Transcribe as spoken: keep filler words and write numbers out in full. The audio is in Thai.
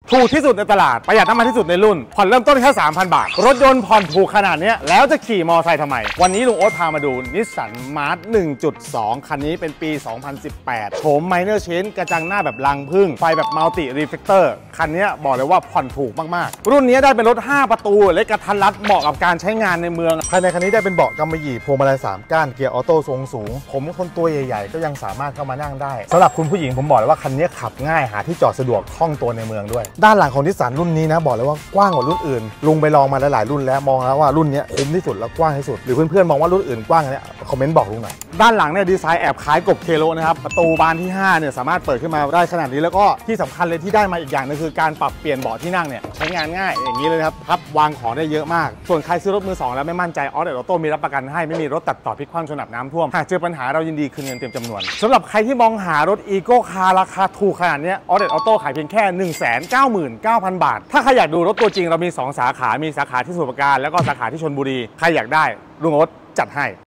ถูกที่สุดในตลาดประหยัดน้ำมันที่สุดในรุ่นผ่อนเริ่มต้นแค่ สามพัน บาทรถยนต์ผ่อนถูกขนาดนี้แล้วจะขี่มอเตอร์ไซค์ทำไมวันนี้ลุงโอ๊ตพามาดู Nissan March หนึ่งจุดสอง คันนี้เป็นปี สองพันสิบแปดโฉม Minor Change กระจังหน้าแบบรังผึ้งไฟแบบ Multi Reflector คันนี้บอกเลยว่าผ่อนถูกมากๆรุ่นนี้ได้เป็นรถห้าประตูและกระทัดรัดเหมาะกับการใช้งานในเมืองภายในคันนี้ได้เป็นเบาะกำมะหยี่พวงมาลัยสามก้านเกียร์ออโต้ทรงสูงผมคนตัวใหญ่ๆก็ยังสามารถเข้ามานั่งได้สำหรับคุณผู้หญิงผมบอกเลยว่าคันนี้ขับง่ายหาที่จอดสะดวกคล่องตัวในเมืองด้วยด้านหลังของนิสสันรุ่นนี้นะบอกเลยว่ากว้างกว่ารุ่นอื่นลุงไปลองมาหลายๆรุ่นแล้วมองแล้วว่ารุ่นนี้คุ้มที่สุดและกว้างที่สุดหรือเพื่อนๆมองว่ารุ่นอื่นกว้างเนี่ยคอมเมนต์บอกลุงหน่อยด้านหลังเนี่ยดีไซน์แอบคล้ายกบเคโลนะครับประตูบานที่ห้าเนี่ยสามารถเปิดขึ้นมาได้ขนาดนี้แล้วก็ที่สำคัญเลยที่ได้มาอีกอย่างนึงคือการปรับเปลี่ยนเบาะที่นั่งเนี่ยใช้งานง่ายอย่างนี้เลยครับพับวางของได้เยอะมากส่วนใครซื้อรถมือสองแล้วไม่มั่นใจออเดอร์ออโต้มีรับประกันให้ไม่มีรถตัดต่อพลิกคว่ำชนน้ำท่วมหากเจอปัญหาเรายินดีคืนเงินเต็มจำนวนสำหรับใครที่มองหารถอีโก้คาร์ราคาถูกขนาดนี้ออเดอร์ออโต้ขายเพียงแค่ หนึ่งแสนเก้าหมื่นเก้าพัน บาทถ้าใครอยากดูรถตัวจริงเรามีสองสาขามีสาขาที่สมุทรปราการแล้วก็สาขาที่ชลบุรีใครอยากได้ลุงโอ๊ตจัดให้